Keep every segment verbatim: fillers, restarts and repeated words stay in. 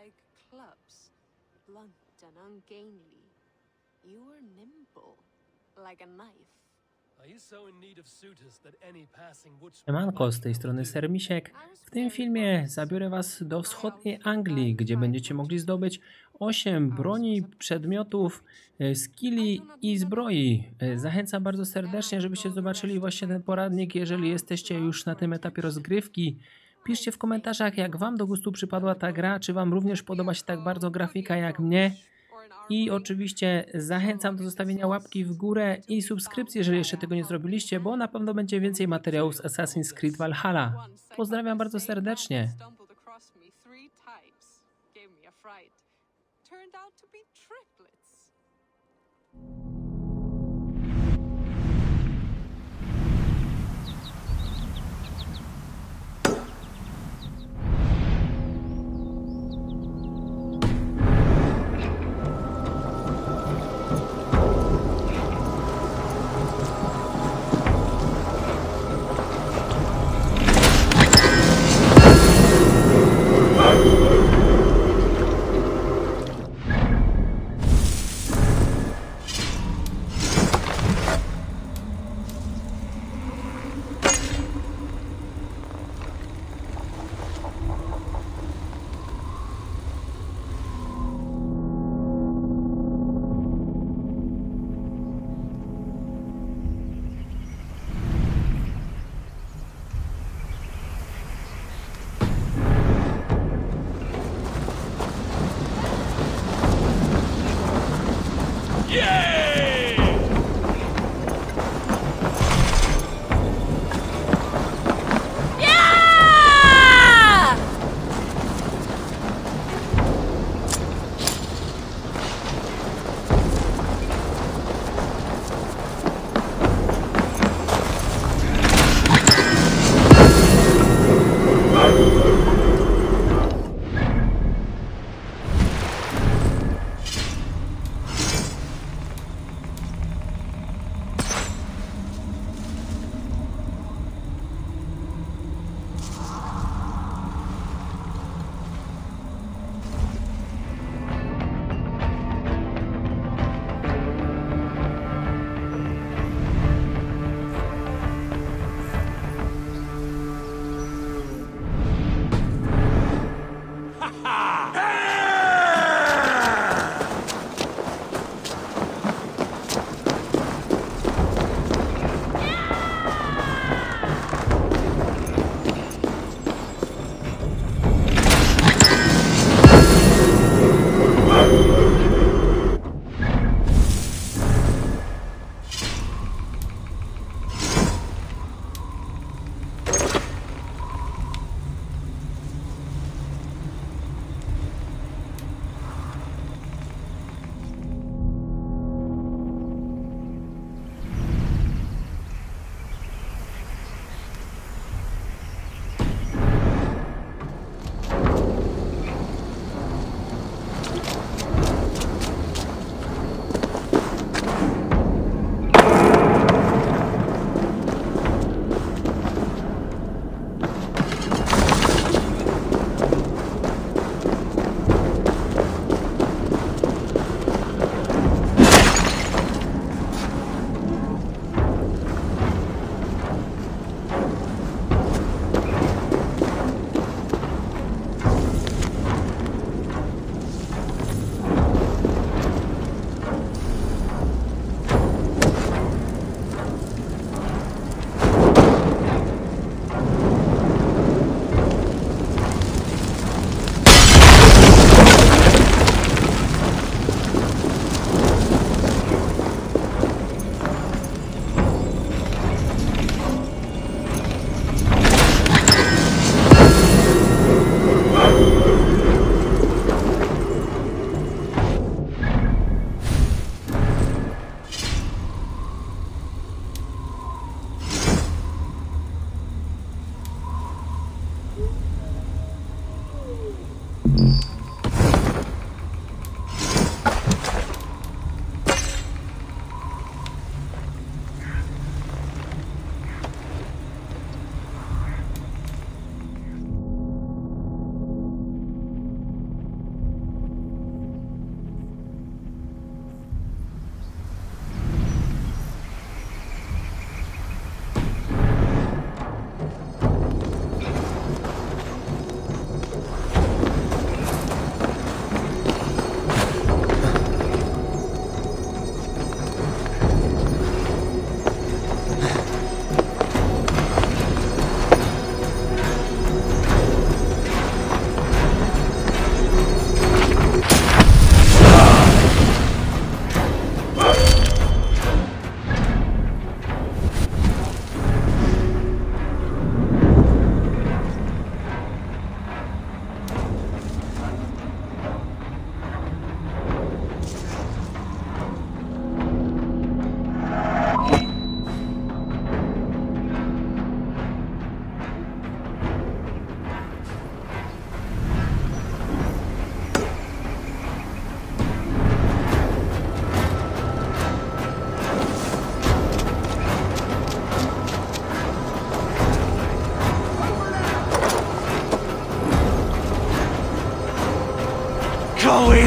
like clubs, blunt and ungainly. You were nimble, like a knife. Are you so in need of suitors that any passing woodsman Siemanko, z tej strony Sermisiek. W tym filmie zabiorę Was do wschodniej Anglii, gdzie będziecie mogli zdobyć osiem broni, przedmiotów, skilli i zbroi. Zachęcam bardzo serdecznie, żebyście zobaczyli właśnie ten poradnik, jeżeli jesteście już na tym etapie rozgrywki. Piszcie w komentarzach, jak Wam do gustu przypadła ta gra, czy Wam również podoba się tak bardzo grafika jak mnie. I oczywiście zachęcam do zostawienia łapki w górę i subskrypcji, jeżeli jeszcze tego nie zrobiliście, bo na pewno będzie więcej materiałów z Assassin's Creed Valhalla. Pozdrawiam bardzo serdecznie. going!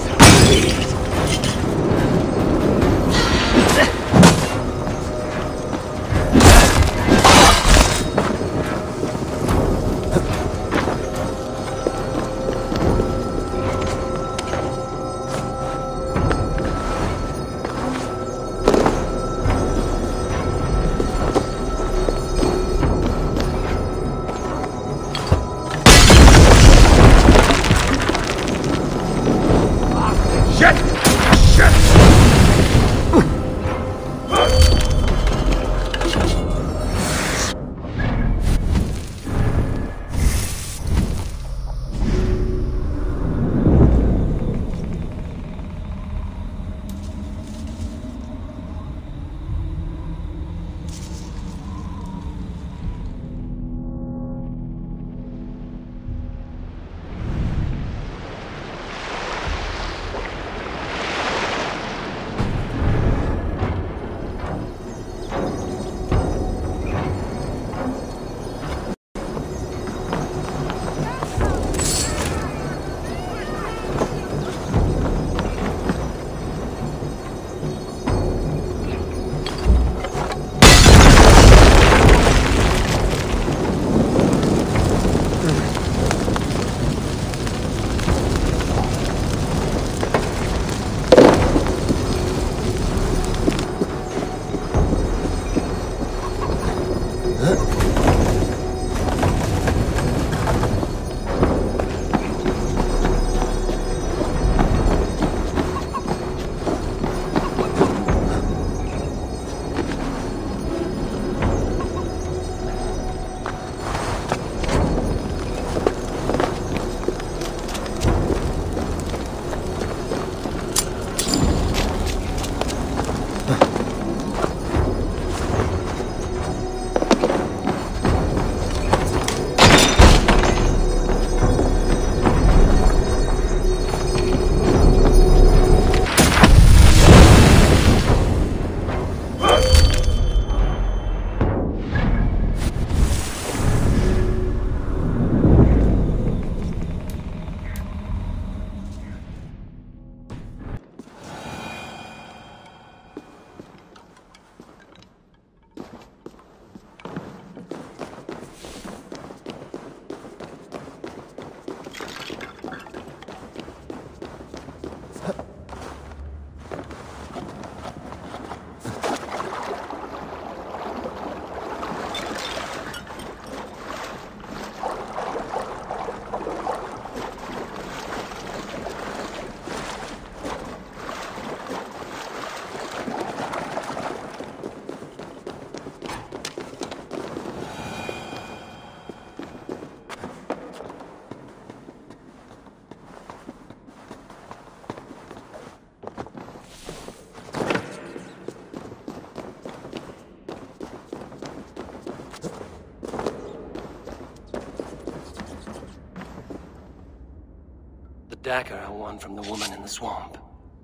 The dagger I won from the woman in the swamp.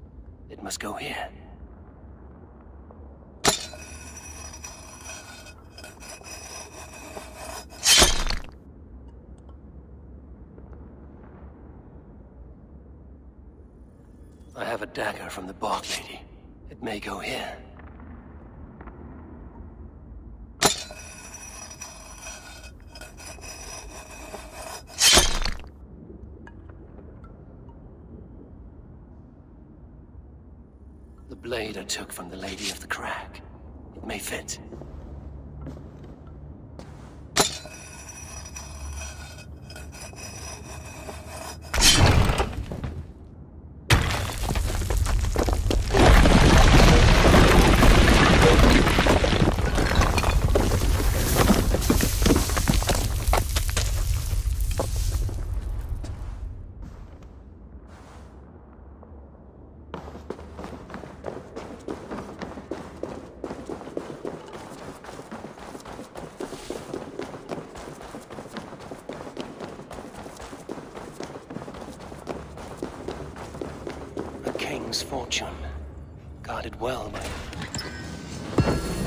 It must go here. I have a dagger from the Bog Lady. It may go here. The blade I took from the Lady of the Crag. It may fit. Fortune, guarded well by